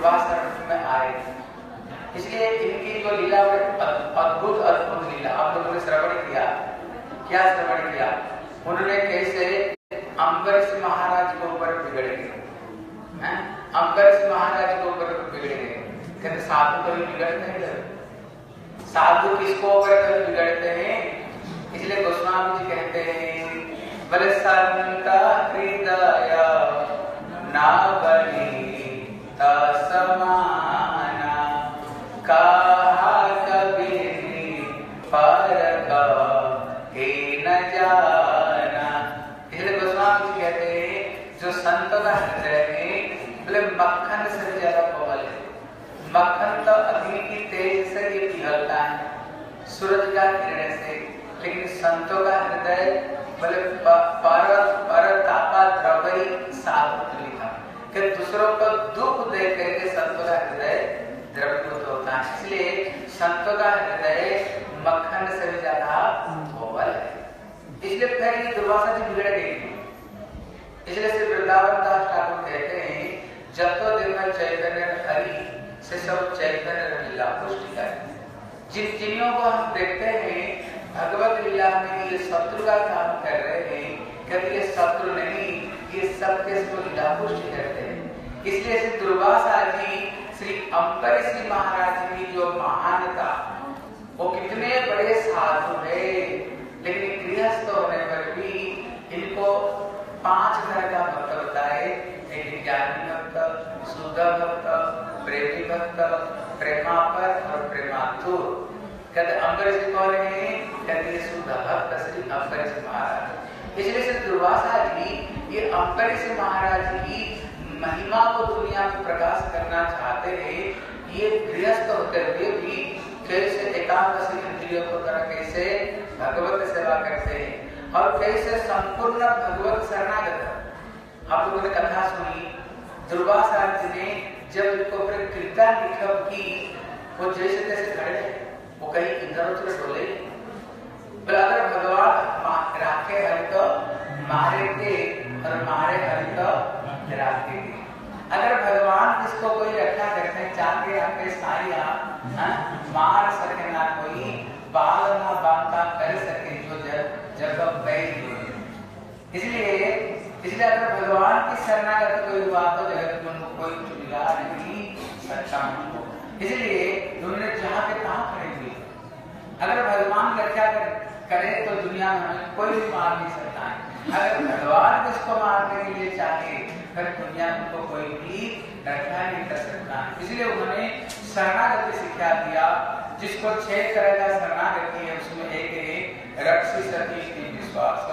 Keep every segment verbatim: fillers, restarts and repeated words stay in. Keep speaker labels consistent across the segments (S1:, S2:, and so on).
S1: दुर्वासा रूप में आए। इसलिए इनकी जो लीला अद्भुत अद्भुत लीला आप लोगों ने श्रवण किया। क्या श्रवण किया? उन्होंने कैसे अम्बरीश महाराज के ऊपर बिगड़ गए, अम्बरीश महाराज के ऊपर बिगड़ गए। कहते साधु कभी बिगड़ते हैं, साधु किसको ऊपर कभी बिगड़ते हैं? इसलिए गोस्वामी जी कहते हैं बोले संत हृदय ना बनी तसमाना कहा कबीर पर के न जाना। इसलिए गोस्वामी जी कहते हैं जो संत का हृदय है बोले मक्खन से ज्यादा कोमल है। मक्खन तो अग्नि की तेज से ये पिघलता है, सूरज का किरण से, लेकिन संतों का हृदय बोले पर पर तापा द्रवई साधु लिखा कि दूसरों को दुख दे करके संतों का हृदय द्रवीभूत होता है। इसलिए संतों का हृदय मक्खन से भी ज्यादा कोमल है। इसलिए फिर ये दुर्वासा जी बिगड़ गई। इसलिए श्री वृंदावन दास ठाकुर कहते हैं जब तो देखा चैतन्य हरि से सब चैतन्य लीला पुष्टि कर। जिन जिन्हों को हम देखते हैं भगवत लीला में ये शत्रु का काम कर रहे हैं, कभी ये शत्रु नहीं, ये सब के सब लीला पुष्टि करते हैं। इसलिए श्री दुर्वासा जी श्री अम्बरीश जी महाराज की जो महानता, वो कितने बड़े साधु है, लेकिन गृहस्थ होने पर भी इनको पांच घर का भक्त बताए। एक ज्ञानी भक्त, शुद्ध भक्त, प्रेमी भक्त, प्रेमापर और प्रेमातुर। कहते अम्बरीश जी कौन है? कहते शुद्ध भक्त श्री अम्बरीश महाराज। इसलिए श्री दुर्वासा जी ये अम्बरीश महाराज की महिमा को दुनिया में प्रकाश करना चाहते हैं। ये गृहस्थ होते हुए भी कैसे एकादशी इंद्रियों को तरह कैसे भगवत सेवा करते हैं और कैसे संपूर्ण भगवत शरणागत। आप लोगों ने कथा सुनी दुर्वासा जी ने जब इनको कृपा निखब की, वो जैसे तैसे खड़े, वो कहीं इधर उधर डोले। अगर भगवान राखे हरि तो मारे थे और मारे हरि तो राखे थे। अगर भगवान इसको कोई रक्षा करते हैं चाहते आपके साइया मार सके ना कोई, बाल ना बांधा कर सके जो जब जब बैठ। इसलिए इसलिए अगर भगवान की शरणागत कोई हुआ तो जगत में उनको कोई चुनिगा नहीं सकता उनको। इसलिए उन्होंने जहाँ पे कहाँ खड़े हुए, अगर भगवान रक्षा कर, करे तो दुनिया में हमें कोई भी मार नहीं सकता है। अगर भगवान किसको मारने के लिए चाहे फिर दुनिया में उनको कोई भी रक्षा नहीं कर सकता है। इसलिए उन्होंने शरणागति शिक्षा दिया। जिसको छह तरह का शरणागति है उसमें एक है रक्षी सती विश्वास।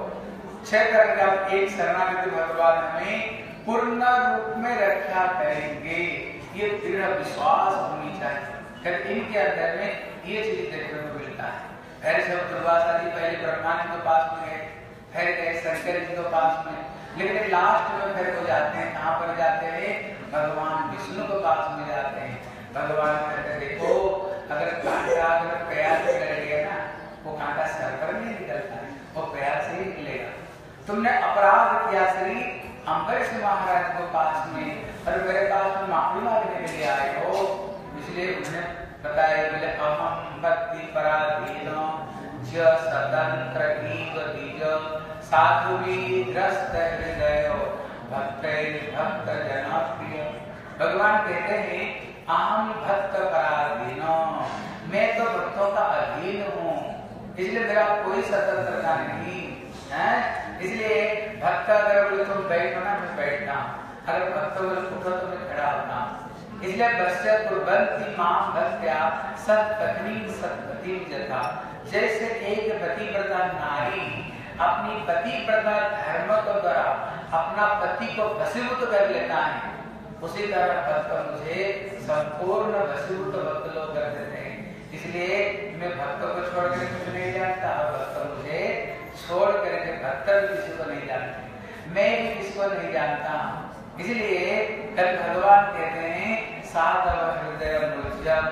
S1: छह तरह का एक शरणागति भगवान हमें पूर्ण रूप में रक्षा करेंगे, ये दृढ़ विश्वास होनी चाहिए। इनके अंदर में ये चीज देखने को मिलता है। फिर जब दुर्वासा जी पहले ब्रह्मा जी के पास में गए, फिर गए शंकर जी के पास में, लेकिन लास्ट में फिर हो जाते हैं कहाँ पर जाते हैं? भगवान विष्णु के पास में जाते हैं। भगवान कहते देखो अगर कांटा अगर पैर से निकल गया ना, वो कांटा सर पर नहीं निकलता है, वो पैर से ही निकलेगा। तुमने अपराध किया श्री अम्बरीश महाराज के पास में और मेरे पास में माफी मांगने के लिए आए हो। इसलिए उन्हें बताया बोले अहम भक्ति पराधीनो ज स्वतंत्र ईग साधु ग्रस्त हृदय भक्त भक्त जनप्रिय। भगवान कहते हैं अहम भक्त पराधीनो, मैं तो भक्तों का अधीन हूँ, इसलिए मेरा कोई स्वतंत्रता नहीं है। इसलिए भक्त अगर बोले तुम बैठो ना मैं बैठता हूँ, अगर भक्त बोले उठो तो मैं खड़ा होता हूँ। इसलिए बस्य कुर्बन्ति मां भक्त्या सत्पत्नी सत्पति जथा। जैसे एक पतिव्रता नारी अपनी पतिव्रता धर्म के द्वारा अपना पति को वशीभूत कर लेता है, उसी तरह भक्त मुझे संपूर्ण वशीभूत भक्त लोग कर देते हैं। इसलिए मैं भक्त को छोड़ कर कुछ नहीं जानता और भक्त मुझे छोड़ करके भक्त भी किसी को नहीं जानते, मैं भी किसी को नहीं जानता। इसलिए कल भगवान कहते हैं साधव हृदय मुज्जम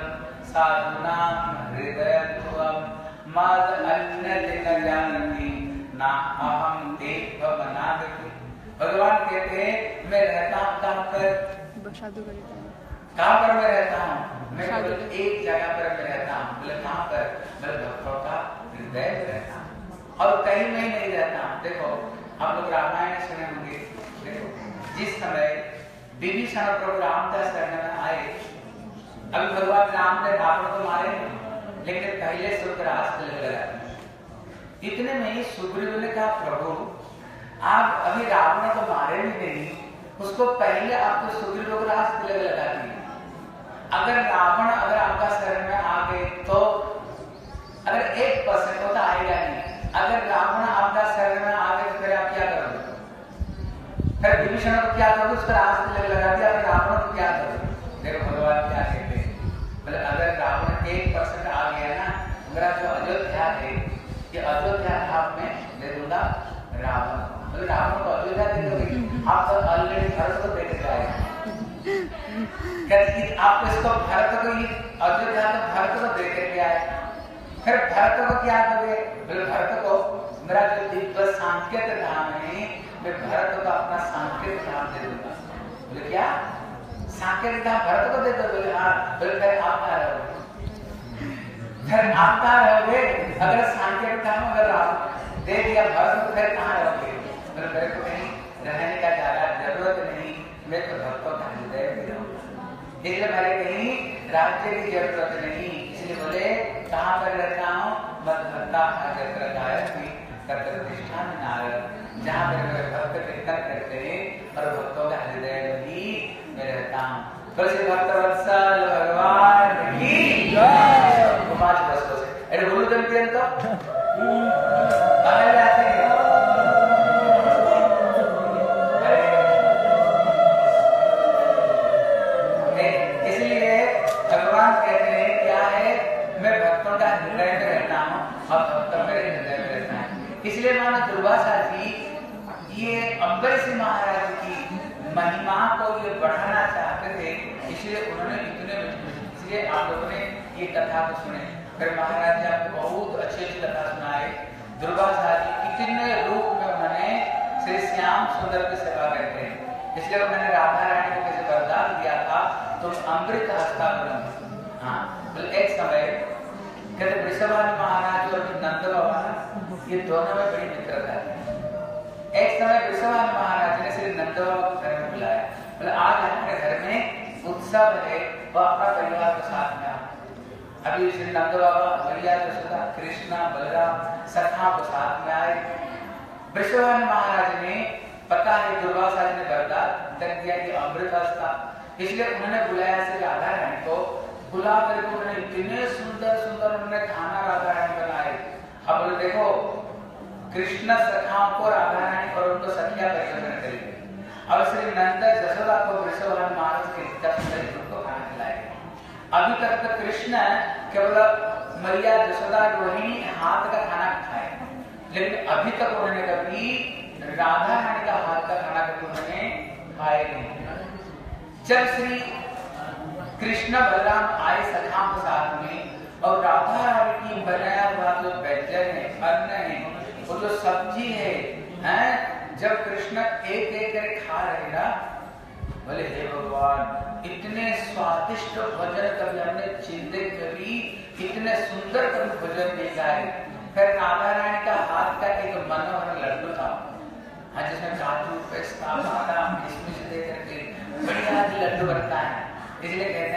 S1: साधुनाम हृदय तुम मद अन्य न जानती ना अहम देव बनादि। भगवान कहते हैं मैं रहता हूँ कहाँ पर?
S2: साधु गली में।
S1: कहाँ पर मैं रहता हूँ? मैं केवल एक जगह पर मैं रहता हूँ। बोले कहाँ पर? बोले भक्तों का हृदय में रहता हूँ और कहीं में नहीं रहता हूँ। देखो आप लोग रामायण सुने होंगे। देखो जिस समय विभीषण प्रभु रामदास शरण में आए, अभी भगवान राम ने रावण को मारे, लेकिन पहले सुग्रीवास को लगा। इतने में ही सुग्रीव ने कहा प्रभु आप अभी रावण को मारे भी नहीं, उसको पहले आपको सुग्रीव को रास तिलक लगा दिए। अगर रावण अगर आपका शरण में आ गए तो अगर एक परसेंट होता आएगा नहीं। अगर रावण आपका शरण में आ गए तो फिर आप क्या करोगे? फिर विभीषण को क्या करोगे? उसका रास तिलक लगा दिया, अगर रावण को क्या करोगे? देखो भगवान क्या कहते हैं, मतलब अगर रावण एक परसेंट आ गया ना, मेरा जो अयोध्या है ये अयोध्या आप में दे दूंगा रावण, मतलब रावण को अयोध्या दे दोगे, आप तो ऑलरेडी भरत को दे के आए। कहते आप इसको भरत को ही अयोध्या तो भरत को दे के आए, फिर भरत को क्या दोगे? बोले भरत को मेरा जो दिव्य सांकेत धाम है, मैं भरत को अपना सांकेत धाम दे दूंगा। बोले क्या सांकेत धाम भरत को दे दो? बोले हाँ। बोले फिर आप कहाँ रहोगे? फिर आप कहाँ रहोगे? अगर सांकेत धाम अगर आप दे दिया भरत को, फिर कहाँ रहोगे? बोले मेरे को कहीं रहने का ज्यादा जरूरत नहीं, मैं तो भक्तों का हृदय में रहूंगा, इसलिए मेरे कहीं राज्य की जरूरत नहीं। इसलिए बोले कहाँ पर रहता हूँ? मत भक्ता जत्र गायत्री तत्र प्रतिष्ठान नारद, जहाँ पर मेरे भक्त कीर्तन करते हैं और भक्तों का हृदय में ही मैं रहता हूँ। तो श्री भक्तवत्सल भगवान की जय। कुमार बस बस अरे बोलो तुम क्या तो बाहर आते हैं। इसलिए भगवान कहते हैं क्या है, मैं भक्तों का हृदय में रहता हूँ और भक्तों मेरे हृदय में रहता है। इसलिए मानो दुर्वासा जी ये अम्बरीश महाराज की महिमा को ये बढ़ाना चाहते थे, इसलिए उन्होंने इतने इसलिए आप लोगों ने ये कथा को सुने। फिर महाराज जी आपको बहुत अच्छी अच्छी कथा सुनाए। दुर्वासा जी कितने रूप में उन्होंने श्री श्याम सुंदर की सेवा करते हैं, इसलिए उन्होंने राधा रानी को कैसे वरदान दिया था, तुम अमृत हस्ता बनो। हाँ तो एक समय कहते वृषभान महाराज और नंद बाबा ये दोनों में बड़ी मित्रता थी। एक समय वृषभान महाराज ने श्री नंद बाबा को घर में बुलाया, बोले आज हमारे घर में उत्सव है, वो अपना परिवार के साथ में। अभी श्री नंद बाबा मैया यशोदा कृष्णा बलराम सखा को साथ में आए। वृषभान महाराज ने पता है दुर्वासा जी ने वरदान दे दिया कि अमृत हस्ता, इसलिए उन्होंने बुलाया श्री राधा रानी को। बुला करके उन्होंने इतने सुंदर सुंदर उन्होंने खाना राधा रानी बनाए। अब बोले देखो कृष्ण सखाओं को राधा रानी और उनको सखिया परिवर्तन करेंगे। अब श्री नंद यशोदा को वृषभान महाराज के उनको खाना खिलाएंगे। अभी तक तो कृष्ण केवल मैया यशोदा रोहिणी हाथ का खाना खाए, लेकिन अभी तक उन्होंने कभी राधा रानी का हाथ का खाना कभी उन्होंने खाए नहीं। जब श्री कृष्ण बलराम आए सखा के साथ में और राधा रानी की बनाया हुआ जो व्यंजन है, अन्न है, वो जो सब्जी है, हैं? जब कृष्ण एक एक करके खा रहे ना, बोले हे भगवान इतने स्वादिष्ट भोजन कभी हमने जिंदगी कभी इतने सुंदर कभी भोजन नहीं खाए। फिर राधा रानी का हाथ का एक मनोहर लड्डू था, हाँ जिसमें काजू पिस्ता बादाम किशमिश दे करके बढ़िया लड्डू बनता है। इसलिए कहते हैं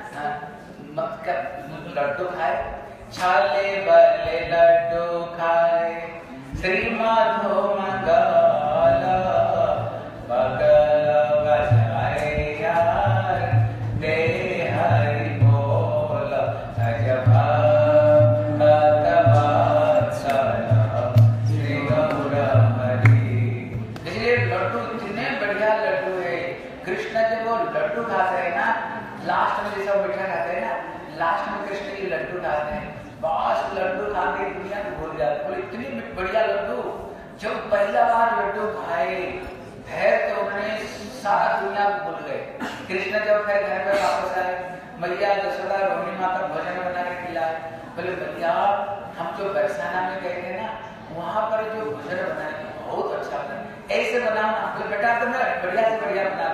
S1: ना मत का लड्डू खाए, छाले बले लड्डू खाए श्री माधो मंगल बगल बजाए यार दे हरि बोल अजबा कतवात्सल श्री गौर हरि। इसलिए लड्डू इतने बढ़िया लड्डू है। कृष्ण जब वो लड्डू खाते हैं ना, लास्ट में जैसे मिठा खाते हैं ना, लास्ट में कृष्ण की लड्डू खाते हैं, बस लड्डू खा के दुनिया को भूल जाते। बोले इतनी बढ़िया लड्डू, जब पहला बार लड्डू खाए फिर तो उन्होंने सारा दुनिया को भूल गए। कृष्ण जब फिर घर में वापस आए, मैया यशोदा रोहिणी माता भोजन बना के खिलाए। बोले भैया हम जो बरसाना में गए थे ना, वहां पर जो भोजन बनाए बहुत अच्छा बना, ऐसे बनाओ ना। बोले बेटा तो मैं बढ़िया से बढ़िया बनाता हूँ।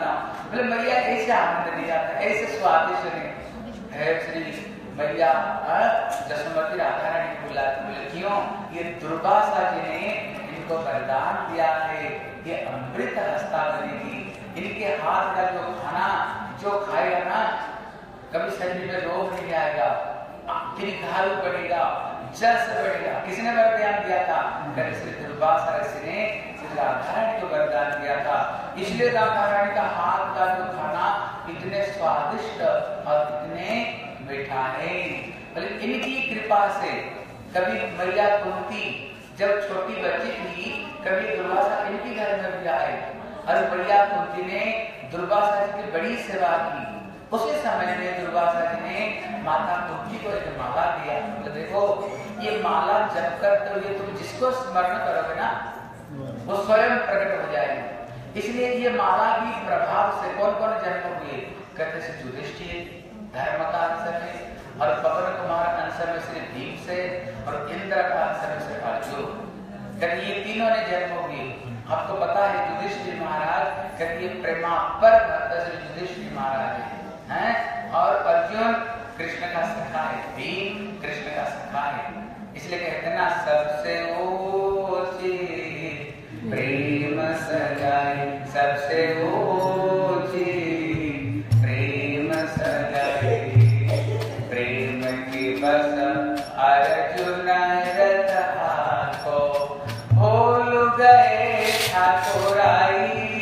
S1: बोले मैया ऐसे आनंद लिया था, ऐसे स्वादिष्ट ने है श्री मैया जसोमती राधा रानी को बुलाती। बोले क्यों? ये दुर्वासा जी ने इनको वरदान दिया है, ये अमृत हस्ता बनेगी, इनके हाथ का जो खाना जो खाएगा ना कभी शरीर में रोग नहीं आएगा, दीर्घायु बढ़ेगा, जस बढ़ेगा। किसने वरदान दिया था? श्री दुर्वासा ऋषि ने श्री राधा रानी को वरदान दिया था। इसलिए राधा रानी का हाथ का जो खाना इतने स्वादिष्ट और इतने मीठा है। इनकी कृपा से कभी मैया कुंती जब छोटी बच्ची थी, कभी दुर्वासा इनके घर में भी आए और मैया कुंती ने दुर्वासा जी की बड़ी सेवा की। उसी समय में दुर्वासा जी ने माता कुंती को एक माला दिया। तो देखो ये माला जप करते हुए तुम जिसको स्मरण करोगे ना वो स्वयं प्रकट हो जाएगी। इसलिए ये माला भी प्रभाव से कौन कौन जन्म हुए? कहते से युधिष्ठिर धर्म का अंश में, और पवन कुमार अंश में श्री भीमसेन, और इंद्र का अंश में श्री अर्जुन। कहते ये तीनों ने जन्म हुए। आपको पता है युधिष्ठिर महाराज कहते ये प्रेमा पर भक्त श्री युधिष्ठिर महाराज है, हैं? और अर्जुन कृष्ण का सखा है, भीम कृष्ण का सखा है। इसलिए कहते हैं ना सबसे ऊंची प्रेम सगाई, सबसे ऊंची प्रेम सगाई, प्रेम की बस अर्जुन रथ को भूल गए ठाकुराई,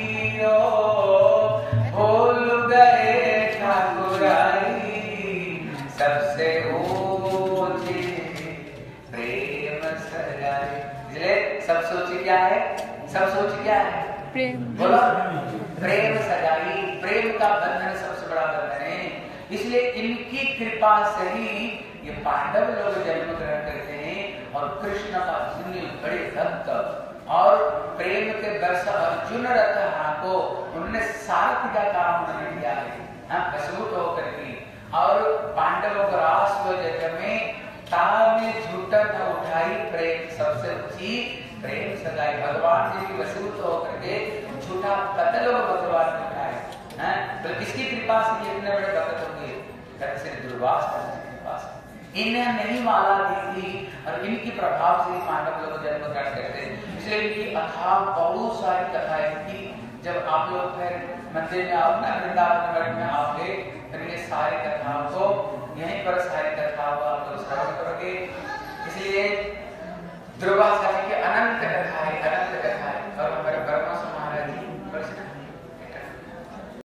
S1: भूल गए ठाकुराई, सबसे ऊंची प्रेम सगाई। इसलिए सब सोची क्या है? सब सोची क्या है? प्रेम। बोलो प्रेम सगाई, प्रेम का बंधन सबसे बड़ा बंधन है। इसलिए इनकी कृपा से ही ये पांडव लोग जन्म ग्रहण करते हैं और कृष्ण का इतने बड़े भक्त और प्रेम के वर्ष अर्जुन रथ को उन्होंने सारथी का काम उन्होंने किया है, वसूट होकर के। और पांडवों को रास हुए जगह में ताल में झूठा न उठाई प्रेम, सबसे ऊंची प्रेम सगाई। भगवान जी की वसूट होकर के झूठा कतल भगवान ने उठाए हैं। तो किसकी कृपा से ये इतने बड़े भक्त होंगे? कहते श्री दुर्वासा जी की कृपा से। इन्हें नहीं माला दी थी और इनकी प्रभाव से पांडव लोग जन्म ग्रहण करते। इसलिए इनकी अथाह बहुत सारी कथाएं थी। जब आप लोग फिर मंदिर में आओ ना, वृंदावन में आओगे, फिर ये सारी कथाओं को यहीं पर सारी कथाओं को आप लोग श्रवण करोगे। इसलिए दुर्वासा जी की अनंत कथाएं, अनंत कथाएं और हमारे